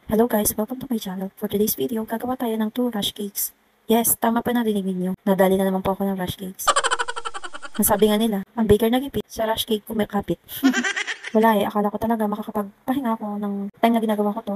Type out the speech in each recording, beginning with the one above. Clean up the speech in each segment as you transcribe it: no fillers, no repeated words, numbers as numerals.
Hello guys, welcome to my channel. For today's video, gagawa tayo ng 2 rush cakes. Yes, tama pa narinig ninyo. Nadali na naman po ako ng rush cakes. Ang sabi nga nila, ang baker nagipit, sa rush cake kumikapit. Wala akala ko talaga makakapagpahinga ako ng time na ginagawa ko to.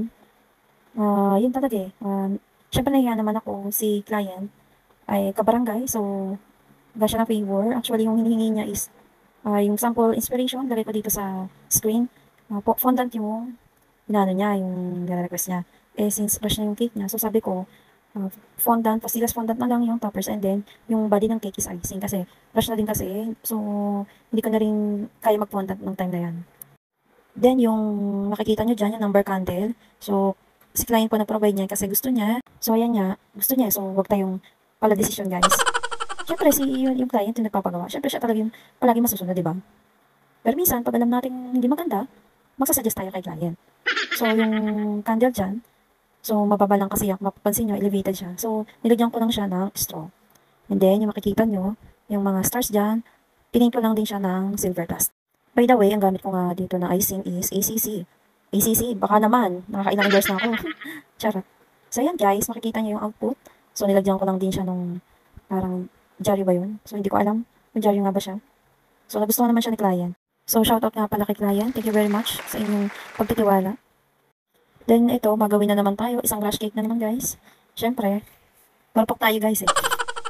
Yun talaga syempre nahiya naman ako, si client ay kabarangay, so ba siya ng favor. Actually, yung hinihingi niya is yung sample inspiration, lagay ko dito sa screen. Fondant yung inano niya, yung nire-request niya. Since rush na yung cake niya, so sabi ko, fondant, pastillas fondant na lang yung toppers, and then, yung body ng cake is icing, kasi rush na din kasi, so, hindi ko na rin kaya mag-fondant ng time na yan. Then, yung makikita nyo dyan, yung number candle, so, si client po na-provide niya kasi gusto niya, so, ayan nga, gusto niya, so, wag tayong pala decision, guys. Siyempre, yung client yung nagpapagawa, siyempre siya talaga yung palagi masusunod, di ba? Pero minsan, pag alam natin hindi maganda, magsasuggest tayo kay client. So, yung candle dyan, so, mababa lang kasi mapapansin nyo, elevated siya. So, nilagyan ko lang siya ng straw. And then, yung makikita nyo, yung mga stars dyan, pinink ko lang din siya ng silver dust. By the way, ang gamit ko nga dito na icing is ACC. ACC, baka naman, nakakailang years na ako. Charot. So, yan guys, makikita nyo yung output. So, nilagyan ko lang din siya nung, parang, dyaryo ba yun? So, hindi ko alam kung dyaryo nga ba siya. So, nagustuhan naman siya ni client. So, shoutout nga pala kay client. Thank you very much sa inyong pagtitiwala. Then, ito, magawin na naman tayo. Isang rush cake na naman, guys. Siyempre, marupok tayo, guys, eh.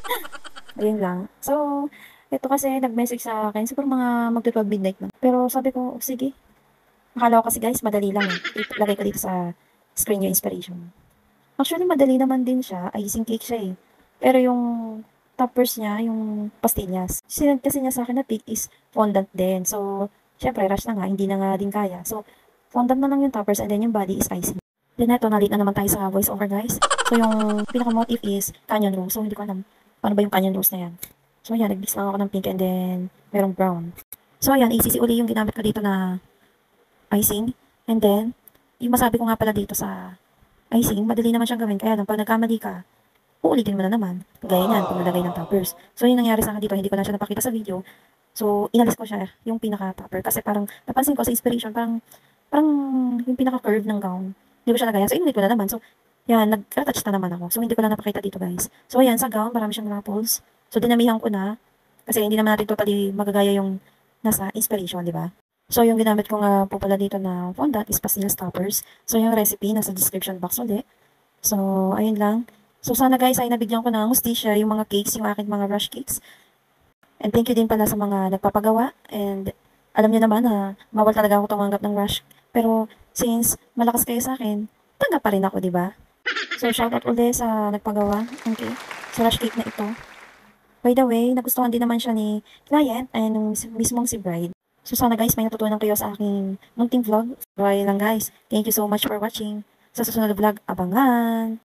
Ayun lang. So, ito kasi nag-message sa akin. Siguro mga magto-12 midnight na. Pero sabi ko, oh, sige. Akala ko kasi, guys, madali lang, eh. Ilagay ko dito sa screen yung inspiration. Actually, madali naman din siya. Icing cake siya, eh. Pero yung toppers niya, yung pastillas. Sinad kasi niya sa akin na cake is fondant din. So, syempre, rush na nga. Hindi na nga din kaya. So, fondant na lang yung toppers, and then yung body is icing. Then ito, nalit na naman tayo sa voice over, guys. So yung pinaka-motif is canyon rose. So hindi ko alam paano ba yung canyon rose na yan. So yan, nag-mix lang ako ng pink and then merong brown. So ayan, ACC uli yung ginamit ko dito na icing. And then, yung masabi ko nga pala dito sa icing, madali naman siyang gawin. Kaya lang, pag nagkamali ka, uulitin mo na naman. Gaya niyan, pag nalagay ng toppers. So yung nangyari sa akin dito, hindi ko na siya napakita sa video. So, inalis ko siya, yung pinaka-topper. Kasi parang, napansin ko sa inspiration, parang yung pinaka-curve ng gown. Hindi ko siya nagaya. So, inulit ko na naman. So, yan, nag-retouch na naman ako. So, hindi ko na napakita dito, guys. So, ayan, sa gown, marami siyang ruffles. So, dinamihan ko na. Kasi hindi naman natin totally magagaya yung nasa inspiration, di ba? So, yung ginamit ko nga po pala dito na fondant is pastillas toppers. So, yung recipe nasa description box ulit. So, ayun lang. So, sana guys ay nabigyan ko ng hustisya yung mga cakes, yung aking mga rush cakes. And thank you din pala sa mga nagpapagawa. And alam niyo naman na bawal talaga ako tumanggap ng rush. Pero since malakas kayo sa akin, tanggap pa rin ako, di ba? So, shoutout ulit sa nagpagawa. Okay. Sa rush cake na ito. By the way, nagustuhan din naman siya ni client and mismong si bride. So, sana guys, may natutunan kayo sa aking munting vlog. Bye lang guys. Thank you so much for watching. Sa susunod na vlog, abangan!